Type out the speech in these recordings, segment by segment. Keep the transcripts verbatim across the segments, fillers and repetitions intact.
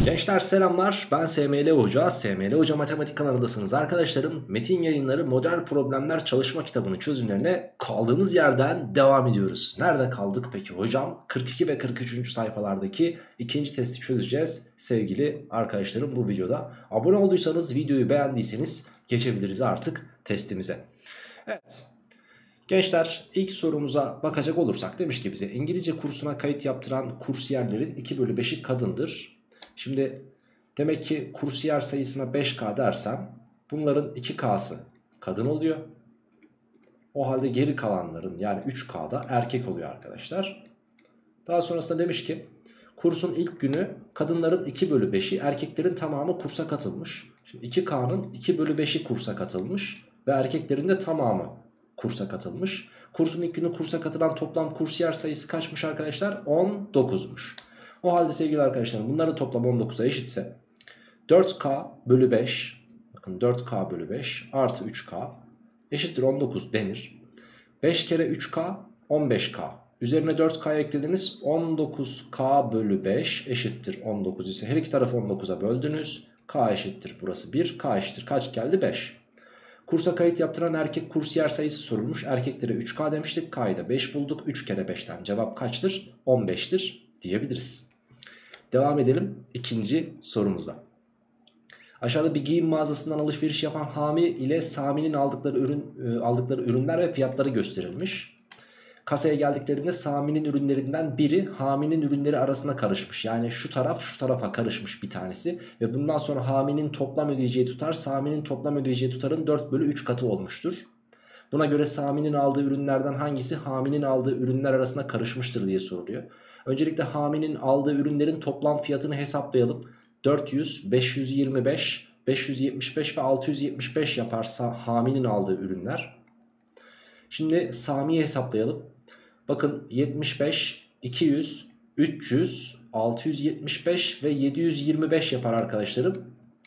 Gençler selamlar, ben S M L Hoca, S M L Hoca Matematik kanalındasınız arkadaşlarım. Metin Yayınları Modern Problemler Çalışma Kitabı'nın çözümlerine kaldığımız yerden devam ediyoruz. Nerede kaldık peki hocam? kırk iki ve kırk üçüncü sayfalardaki ikinci testi çözeceğiz sevgili arkadaşlarım bu videoda. Abone olduysanız, videoyu beğendiyseniz geçebiliriz artık testimize. Evet. Gençler, ilk sorumuza bakacak olursak demiş ki bize İngilizce kursuna kayıt yaptıran kursiyerlerin iki bölü beşi kadındır. Şimdi demek ki kursiyer sayısına beş K dersem bunların iki K'sı kadın oluyor. O halde geri kalanların yani üç K'da erkek oluyor arkadaşlar. Daha sonrasında demiş ki kursun ilk günü kadınların iki bölü beşi, erkeklerin tamamı kursa katılmış. Şimdi iki K'nın iki bölü beşi kursa katılmış ve erkeklerin de tamamı kursa katılmış. Kursun ilk günü kursa katılan toplam kursiyer sayısı kaçmış arkadaşlar? on dokuzmuş. O halde sevgili arkadaşlarım bunların toplam on dokuza eşitse dört K bölü beş, bakın dört K bölü beş artı üç K eşittir on dokuz denir. beş kere üç K on beş K. Üzerine dört K eklediniz, on dokuz K bölü beş eşittir on dokuz ise her iki tarafı on dokuza böldünüz. K eşittir burası bir, K eşittir kaç geldi? beş. Kursa kayıt yaptıran erkek kursiyer sayısı sorulmuş. Erkeklere üç K demiştik, K'yı da beş bulduk. üç kere beşten cevap kaçtır? on beştir diyebiliriz. Devam edelim ikinci sorumuza. Aşağıda bir giyim mağazasından alışveriş yapan Hami ile Sami'nin aldıkları ürün aldıkları ürünler ve fiyatları gösterilmiş. Kasaya geldiklerinde Sami'nin ürünlerinden biri Hami'nin ürünleri arasında karışmış. Yani şu taraf şu tarafa karışmış bir tanesi. Ve bundan sonra Hami'nin toplam ödeyeceği tutar Sami'nin toplam ödeyeceği tutarın dört bölü üç katı olmuştur. Buna göre Sami'nin aldığı ürünlerden hangisi Hami'nin aldığı ürünler arasında karışmıştır diye soruluyor. Öncelikle Hami'nin aldığı ürünlerin toplam fiyatını hesaplayalım. dört yüz, beş yüz yirmi beş, beş yüz yetmiş beş ve altı yüz yetmiş beş yaparsa Hami'nin aldığı ürünler. Şimdi Sami'yi hesaplayalım. Bakın yetmiş beş, iki yüz, üç yüz, altı yüz yetmiş beş ve yedi yüz yirmi beş yapar arkadaşlarım.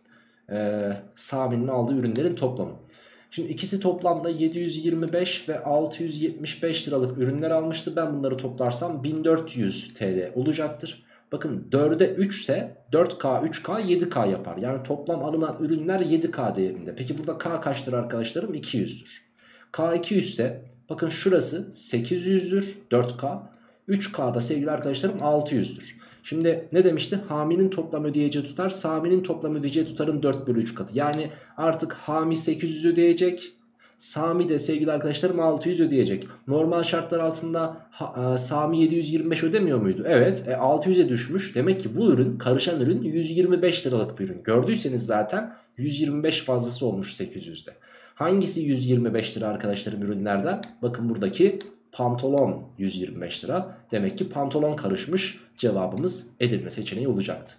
Ee, Sami'nin aldığı ürünlerin toplamı. Şimdi ikisi toplamda yedi yüz yirmi beş ve altı yüz yetmiş beş liralık ürünler almıştı. Ben bunları toplarsam bin dört yüz TL olacaktır. Bakın dörde üç ise dört K, üç K, yedi K yapar. Yani toplam alınan ürünler yedi K değerinde. Peki burada K kaçtır arkadaşlarım? iki yüzdür. K iki yüz ise bakın şurası sekiz yüzdür, dört K. üç K'da sevgili arkadaşlarım altı yüzdür. Şimdi ne demişti? Hami'nin toplam ödeyeceği tutar Sami'nin toplam ödeyeceği tutarın dört bölü üç katı. Yani artık Hami sekiz yüz ödeyecek, Sami de sevgili arkadaşlarım altı yüz ödeyecek. Normal şartlar altında ha, e, Sami yedi yüz yirmi beş ödemiyor muydu? Evet, e, altı yüze düşmüş. Demek ki bu ürün, karışan ürün yüz yirmi beş liralık bir ürün. Gördüyseniz zaten yüz yirmi beş fazlası olmuş sekiz yüzde. Hangisi yüz yirmi beş lira arkadaşlarım ürünlerden? Bakın buradaki pantolon yüz yirmi beş lira. Demek ki pantolon karışmış. Cevabımız Edirne seçeneği olacaktı.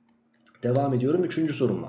Devam ediyorum üçüncü sorumla.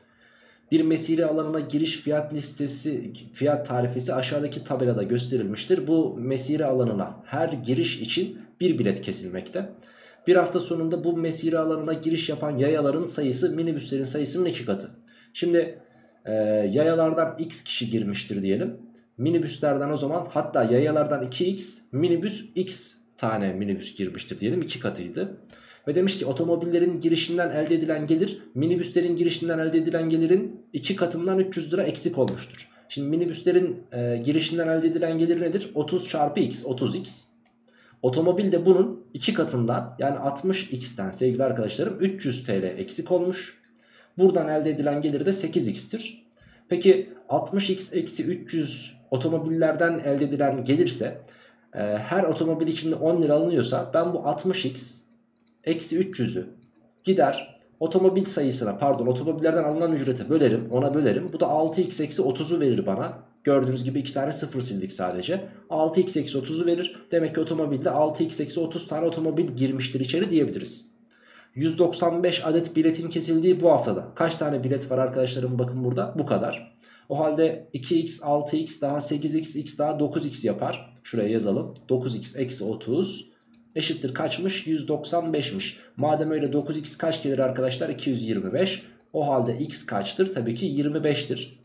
Bir mesire alanına giriş fiyat listesi, fiyat tarifesi aşağıdaki tabelada gösterilmiştir. Bu mesire alanına her giriş için bir bilet kesilmekte. Bir hafta sonunda bu mesire alanına giriş yapan yayaların sayısı minibüslerin sayısının iki katı. Şimdi e, yayalardan X kişi girmiştir diyelim. Minibüslerden o zaman hatta yayalardan iki X, minibüs X tane minibüs girmiştir diyelim, iki katıydı. Ve demiş ki otomobillerin girişinden elde edilen gelir minibüslerin girişinden elde edilen gelirin iki katından üç yüz lira eksik olmuştur. Şimdi minibüslerin e, girişinden elde edilen gelir nedir? otuz çarpı X, otuz X. Otomobil de bunun iki katından yani altmış X'ten sevgili arkadaşlarım üç yüz TL eksik olmuş. Buradan elde edilen gelir de sekiz X'tir. Peki altmış X eksi üç yüz otomobillerden elde edilen gelirse e, her otomobil içinde on lira alınıyorsa ben bu altmış X eksi üç yüzü gider otomobil sayısına, pardon otomobillerden alınan ücrete bölerim, ona bölerim. Bu da altı X eksi otuzu verir bana. Gördüğünüz gibi iki tane sıfır sildik sadece. altı X eksi otuzu verir. Demek ki otomobilde altı X eksi otuz tane otomobil girmiştir içeri diyebiliriz. yüz doksan beş adet biletin kesildiği bu haftada kaç tane bilet var arkadaşlarım, bakın burada bu kadar. O halde iki X, altı X daha sekiz X, X daha dokuz X yapar. Şuraya yazalım. dokuz X eksi otuz eşittir kaçmış? yüz doksan beşmiş. Madem öyle dokuz X kaç gelir arkadaşlar? iki yüz yirmi beş. O halde X kaçtır? Tabii ki yirmi beştir.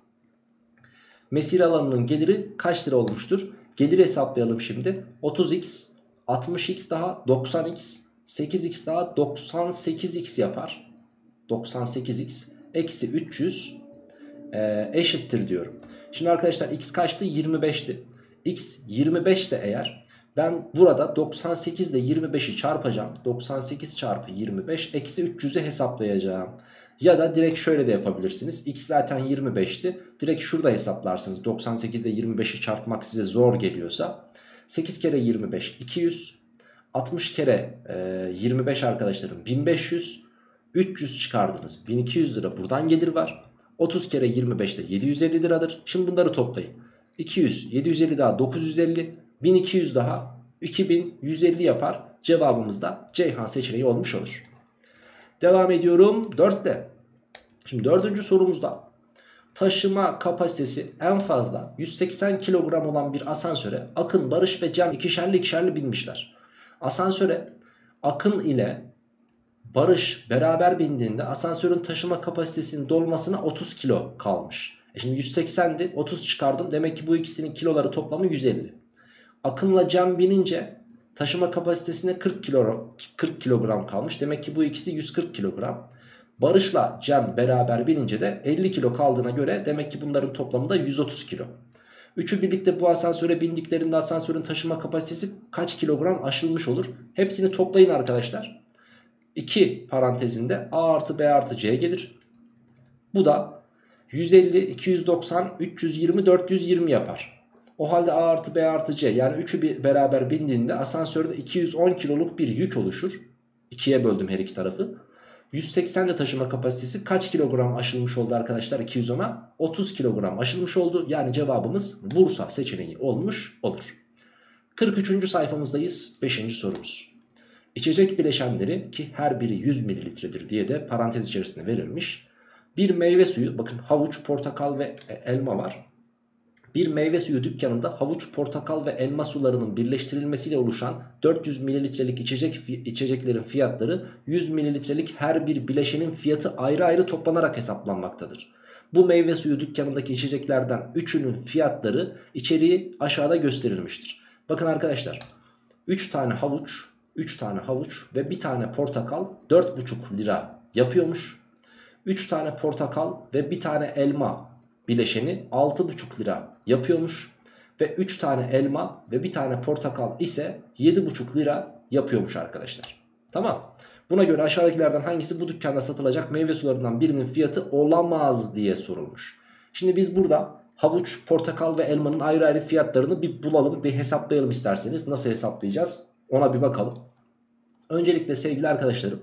Mesire alanının geliri kaç lira olmuştur? Geliri hesaplayalım şimdi. otuz X, altmış X daha doksan X, sekiz X daha doksan sekiz X yapar. doksan sekiz x eksi üç yüz e, eşittir diyorum. Şimdi arkadaşlar x kaçtı? yirmi beşti. X yirmi beş ise eğer ben burada doksan sekiz ile yirmi beşi çarpacağım. doksan sekiz çarpı yirmi beş eksi üç yüzü hesaplayacağım. Ya da direkt şöyle de yapabilirsiniz. X zaten yirmi beşti. Direkt şurada hesaplarsınız. doksan sekiz ile yirmi beşi çarpmak size zor geliyorsa. sekiz kere yirmi beş iki yüz. altmış kere e, yirmi beş arkadaşlarım bin beş yüz. üç yüz çıkardınız. bin iki yüz lira buradan gelir var. otuz kere yirmi beş de yedi yüz elli liradır. Şimdi bunları toplayın. iki yüz, yedi yüz elli daha dokuz yüz elli. bin iki yüz daha iki bin yüz elli yapar. Cevabımız da Ceyhan seçeneği olmuş olur. Devam ediyorum dörtte. Şimdi dördüncü sorumuzda taşıma kapasitesi en fazla yüz seksen kilogram olan bir asansöre Akın, Barış ve Cem ikişerli ikişerli binmişler. Asansöre Akın ile Barış beraber bindiğinde asansörün taşıma kapasitesinin dolmasına otuz kilo kalmış. E şimdi yüz seksendi, otuz çıkardım. Demek ki bu ikisinin kiloları toplamı yüz elli. Akın'la Cem binince taşıma kapasitesine kırk kilo, kırk kilogram kalmış. Demek ki bu ikisi yüz kırk kilogram. Barış'la Cem beraber binince de elli kilo kaldığına göre demek ki bunların toplamı da yüz otuz kilo. Üçü birlikte bu asansöre bindiklerinde asansörün taşıma kapasitesi kaç kilogram aşılmış olur? Hepsini toplayın arkadaşlar. iki parantezinde A artı B artı C gelir. Bu da yüz elli, iki yüz doksan, üç yüz yirmi, dört yüz yirmi yapar. O halde A artı B artı C, yani üçü bir beraber bindiğinde asansörde iki yüz on kiloluk bir yük oluşur. ikiye böldüm her iki tarafı. yüz seksen de taşıma kapasitesi kaç kilogram aşılmış oldu arkadaşlar? iki yüz ona otuz kilogram aşılmış oldu. Yani cevabımız Bursa seçeneği olmuş olur. kırk üçüncü sayfamızdayız. beşinci sorumuz. İçecek bileşenleri, ki her biri yüz mililitredir diye de parantez içerisinde verilmiş. Bir meyve suyu, bakın havuç, portakal ve elma var. Bir meyve suyu dükkanında havuç, portakal ve elma sularının birleştirilmesiyle oluşan dört yüz mililitrelik içecek, içeceklerin fiyatları yüz mililitrelik her bir bileşenin fiyatı ayrı ayrı toplanarak hesaplanmaktadır. Bu meyve suyu dükkanındaki içeceklerden üçünün fiyatları içeriği aşağıda gösterilmiştir. Bakın arkadaşlar, üç tane havuç, üç tane havuç ve bir tane portakal dört buçuk lira yapıyormuş. üç tane portakal ve bir tane elma bileşeni altı buçuk lira yapıyormuş. Ve üç tane elma ve bir tane portakal ise yedi buçuk lira yapıyormuş arkadaşlar. Tamam. Buna göre aşağıdakilerden hangisi bu dükkanda satılacak meyve sularından birinin fiyatı olamaz diye sorulmuş. Şimdi biz burada havuç, portakal ve elmanın ayrı ayrı fiyatlarını bir bulalım, bir hesaplayalım isterseniz. Nasıl hesaplayacağız? Ona bir bakalım. Öncelikle sevgili arkadaşlarım,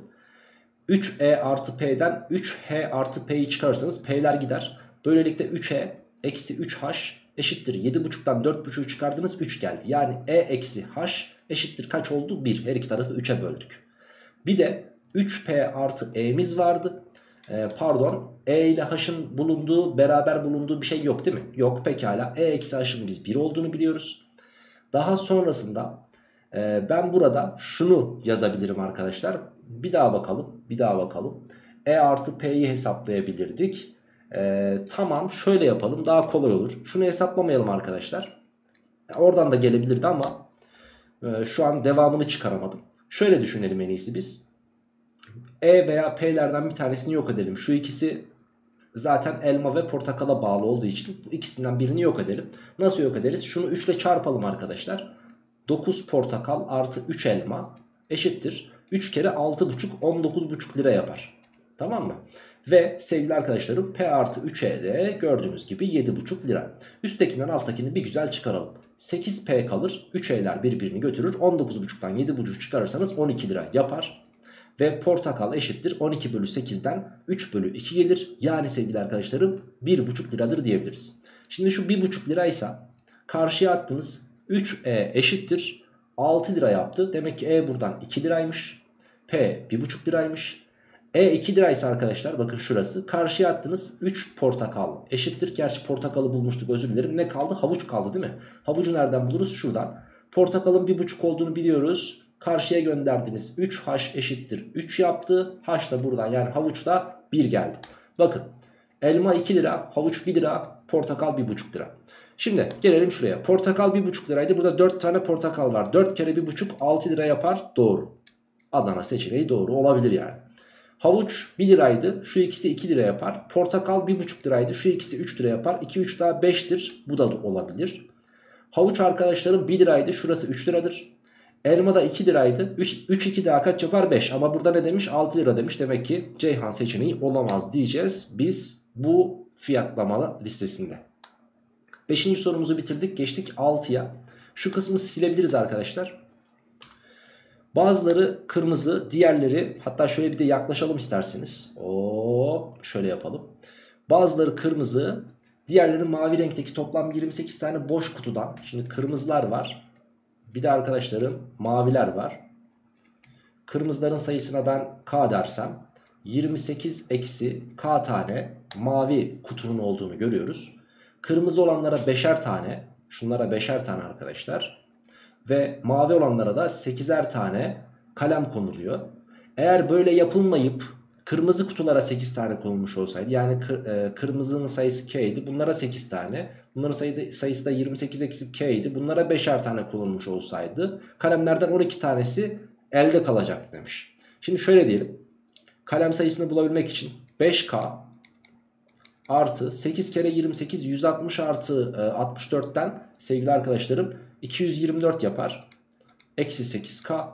üç e artı P'den üç H artı P'yi çıkarırsanız P'ler gider. Böylelikle üç e eksi üç h eşittir. yedi buçuktan dört buçuğu çıkardınız, üç geldi. Yani E eksi H eşittir kaç oldu? bir. Her iki tarafı üçe böldük. Bir de üç P artı E'miz vardı. Ee, pardon, E ile H'ın bulunduğu, beraber bulunduğu bir şey yok değil mi? Yok, pekala. E eksi H'ın biz bir olduğunu biliyoruz. Daha sonrasında e, ben burada şunu yazabilirim arkadaşlar. Bir daha bakalım. Bir daha bakalım. E artı P'yi hesaplayabilirdik. Ee, tamam, şöyle yapalım, daha kolay olur. Şunu hesaplamayalım arkadaşlar. Yani oradan da gelebilirdi ama e, şu an devamını çıkaramadım. Şöyle düşünelim en iyisi biz. E veya P'lerden bir tanesini yok edelim. Şu ikisi zaten elma ve portakala bağlı olduğu için bu ikisinden birini yok edelim. Nasıl yok ederiz? Şunu üç ile çarpalım arkadaşlar. dokuz portakal artı üç elma eşittir. üç kere altı buçuk, on dokuz buçuk lira yapar. Tamam mı? Ve sevgili arkadaşlarım, P artı üç E de gördüğünüz gibi yedi buçuk lira. Üsttekinden alttakini bir güzel çıkaralım. sekiz P kalır. üç E'ler birbirini götürür. on dokuz buçuktan yedi buçuk çıkarırsanız on iki lira yapar. Ve portakal eşittir on iki bölü sekizden üç bölü iki gelir. Yani sevgili arkadaşlarım bir buçuk liradır diyebiliriz. Şimdi şu bir buçuk liraysa karşıya attığımız üç E eşittir altı lira yaptı. Demek ki E buradan iki liraymış. P bir buçuk liraymış. E iki liraysa arkadaşlar, bakın şurası. Karşıya attınız üç portakal eşittir. Gerçi portakalı bulmuştuk, özür dilerim. Ne kaldı? Havuç kaldı değil mi? Havucu nereden buluruz? Şuradan. Portakalın bir buçuk olduğunu biliyoruz. Karşıya gönderdiniz. üç H eşittir üç yaptı. H da buradan, yani havuç da bir geldi. Bakın, elma iki lira, havuç bir lira, portakal bir buçuk lira. Şimdi gelelim şuraya. Portakal bir buçuk liraydı. Burada dört tane portakal var. dört kere bir buçuk altı lira yapar. Doğru. Adana seçeneği doğru olabilir yani. Havuç bir liraydı. Şu ikisi iki lira yapar. Portakal bir buçuk liraydı. Şu ikisi üç lira yapar. iki üç daha beştir. Bu da olabilir. Havuç arkadaşlarım bir liraydı. Şurası üç liradır. Elma da iki liraydı. üç iki daha kaç yapar? beş. Ama burada ne demiş? altı lira demiş. Demek ki Ceyhan seçeneği olamaz diyeceğiz biz bu fiyatlama listesinde. beşinci sorumuzu bitirdik. Geçtik altıya. Şu kısmı silebiliriz arkadaşlar. Bazıları kırmızı, diğerleri, hatta şöyle bir de yaklaşalım isterseniz. Hop, şöyle yapalım. Bazıları kırmızı, diğerleri mavi renkteki toplam yirmi sekiz tane boş kutudan. Şimdi kırmızılar var. Bir de arkadaşlarım maviler var. Kırmızıların sayısına ben K dersem yirmi sekiz eksi K tane mavi kutunun olduğunu görüyoruz. Kırmızı olanlara beşer tane, şunlara beşer tane arkadaşlar. Ve mavi olanlara da sekizer tane kalem konuluyor. Eğer böyle yapılmayıp kırmızı kutulara sekiz tane konulmuş olsaydı, yani kır, e, kırmızının sayısı K idi, bunlara sekiz tane, bunların sayıda, sayısı da yirmi sekiz eksi K idi, bunlara beşer tane konulmuş olsaydı kalemlerden on iki tanesi elde kalacaktı demiş. Şimdi şöyle diyelim, kalem sayısını bulabilmek için beş K artı sekiz kere yirmi sekiz yüz altmış artı e, altmış dörtten sevgili arkadaşlarım iki yüz yirmi dört yapar. Eksi sekiz K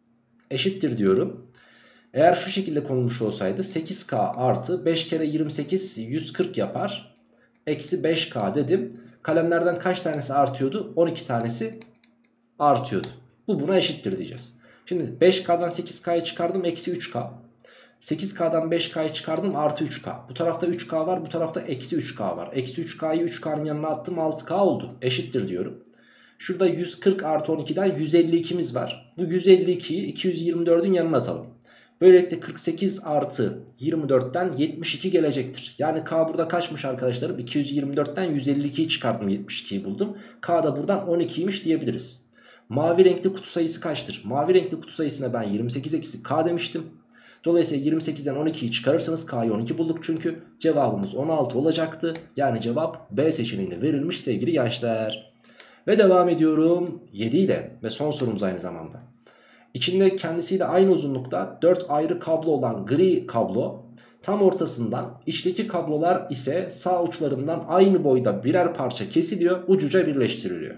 eşittir diyorum. Eğer şu şekilde konulmuş olsaydı sekiz K artı beş kere yirmi sekiz yüz kırk yapar. Eksi beş K dedim. Kalemlerden kaç tanesi artıyordu? on iki tanesi artıyordu. Bu buna eşittir diyeceğiz. Şimdi beş K'dan sekiz K'yı çıkardım, eksi üç K. sekiz K'dan beş K'yı çıkardım, artı üç K. Bu tarafta üç K var, bu tarafta eksi üç K var. Eksi üç K'yı üç K'nın yanına attım, altı K oldu. Eşittir diyorum. Şurada yüz kırk artı on ikiden yüz elli ikimiz var. Bu yüz elli ikiyi iki yüz yirmi dördün yanına atalım. Böylelikle kırk sekiz artı yirmi dörtten yetmiş iki gelecektir. Yani K burada kaçmış arkadaşlarım? iki yüz yirmi dörtten yüz elli ikiyi çıkardım, yetmiş ikiyi buldum. K da buradan on ikiymiş diyebiliriz. Mavi renkli kutu sayısı kaçtır? Mavi renkli kutu sayısına ben yirmi sekiz eksi K demiştim. Dolayısıyla yirmi sekizden on ikiyi çıkarırsanız K'yı on iki bulduk çünkü. Cevabımız on altı olacaktı. Yani cevap B seçeneğinde verilmiş sevgili gençler. Ve devam ediyorum yedi ile ve son sorumuz aynı zamanda. İçinde kendisiyle aynı uzunlukta dört ayrı kablo olan gri kablo, tam ortasından, içteki kablolar ise sağ uçlarından aynı boyda birer parça kesiliyor, ucuca birleştiriliyor.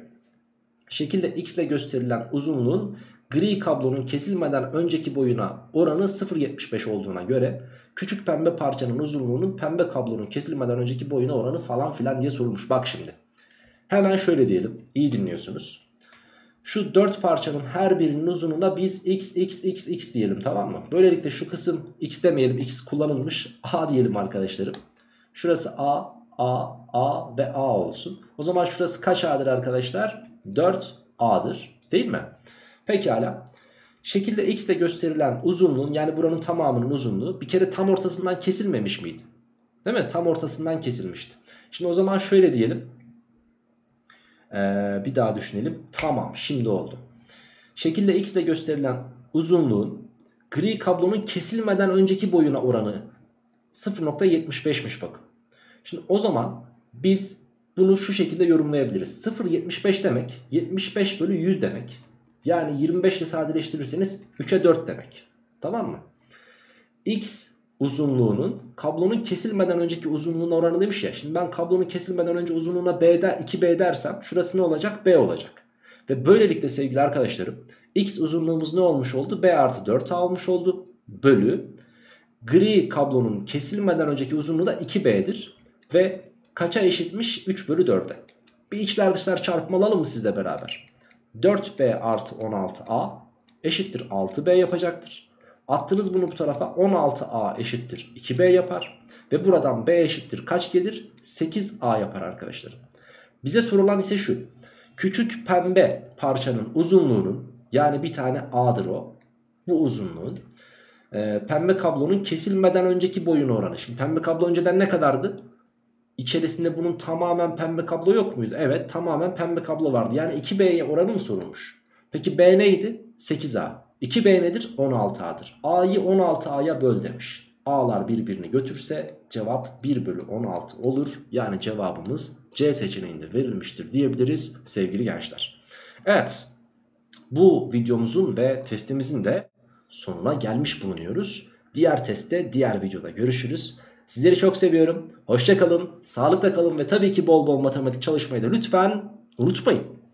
Şekilde X ile gösterilen uzunluğun gri kablonun kesilmeden önceki boyuna oranı sıfır virgül yetmiş beş olduğuna göre küçük pembe parçanın uzunluğunun pembe kablonun kesilmeden önceki boyuna oranı falan filan diye sorulmuş. Bak şimdi. Hemen şöyle diyelim. İyi dinliyorsunuz. Şu dört parçanın her birinin uzunluğuna biz x x x x diyelim, tamam mı? Böylelikle şu kısım x demeyelim, x kullanılmış, a diyelim arkadaşlarım. Şurası a, a, a ve a olsun. O zaman şurası kaç a'dır arkadaşlar? dört a'dır değil mi? Pekala. Şekilde x ile gösterilen uzunluğun, yani buranın tamamının uzunluğu bir kere tam ortasından kesilmemiş miydi? Değil mi? Tam ortasından kesilmişti. Şimdi o zaman şöyle diyelim. Ee, bir daha düşünelim. Tamam, şimdi oldu. Şekilde x ile gösterilen uzunluğun gri kablonun kesilmeden önceki boyuna oranı sıfır virgül yetmiş beşmiş bakın. Şimdi o zaman biz bunu şu şekilde yorumlayabiliriz. sıfır virgül yetmiş beş demek yetmiş beş bölü yüz demek. Yani yirmi beş ile sadeleştirirseniz üçe dört demek. Tamam mı? X uzunluğunun kablonun kesilmeden önceki uzunluğuna oranı demiş ya. Şimdi ben kablonun kesilmeden önce uzunluğuna B der, iki B dersem şurası ne olacak? B olacak. Ve böylelikle sevgili arkadaşlarım X uzunluğumuz ne olmuş oldu? B artı dört A olmuş oldu. Bölü gri kablonun kesilmeden önceki uzunluğu da iki B'dir. Ve kaça eşitmiş? üç bölü dörde. Bir içler dışlar çarpımı alalım mı sizle beraber? dört B artı on altı A eşittir altı B yapacaktır. Attınız bunu bu tarafa, on altı A eşittir iki B yapar. Ve buradan B eşittir kaç gelir? sekiz A yapar arkadaşlar. Bize sorulan ise şu. Küçük pembe parçanın uzunluğunun, yani bir tane A'dır o, bu uzunluğun e, pembe kablonun kesilmeden önceki boyuna oranı. Şimdi pembe kablo önceden ne kadardı? İçerisinde bunun tamamen pembe kablo yok muydu? Evet, tamamen pembe kablo vardı. Yani iki B'ye oranı mı sorulmuş? Peki B neydi? sekiz A. iki B nedir? on altı A'dır. A'yı on altı A'ya böl demiş. A'lar birbirini götürse cevap bir bölü on altı olur. Yani cevabımız C seçeneğinde verilmiştir diyebiliriz sevgili gençler. Evet, bu videomuzun ve testimizin de sonuna gelmiş bulunuyoruz. Diğer testte, diğer videoda görüşürüz. Sizleri çok seviyorum. Hoşça kalın, sağlıkla kalın ve tabii ki bol bol matematik çalışmayı da lütfen unutmayın.